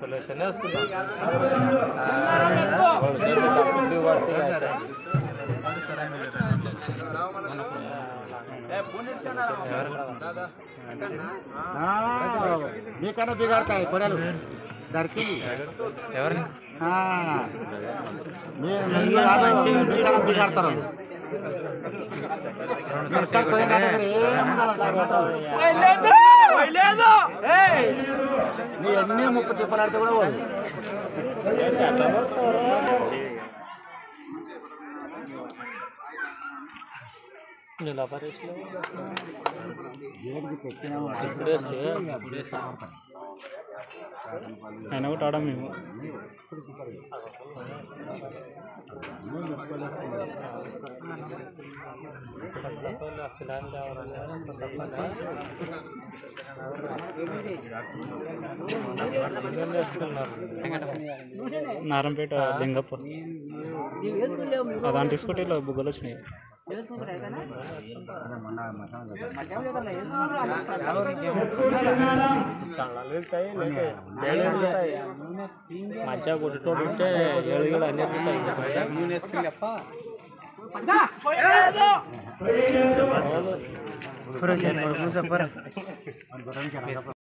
మీకన్నా బిగాడతాయి కొడలు దరికి ఎవరిని మీకన్నా బిగాడతారు నీ ఎన్ని 30 తిప్పలాడితే కూడా పోదు ఆయన ఒకటి ఆడాం మేము నారంపేట లింగపూర్ దాని తీసుకుంటే బుగ్గలు వచ్చినాయి మధ్య కొట్టుకోడు ఉంటే 7 కిలో అన్నీ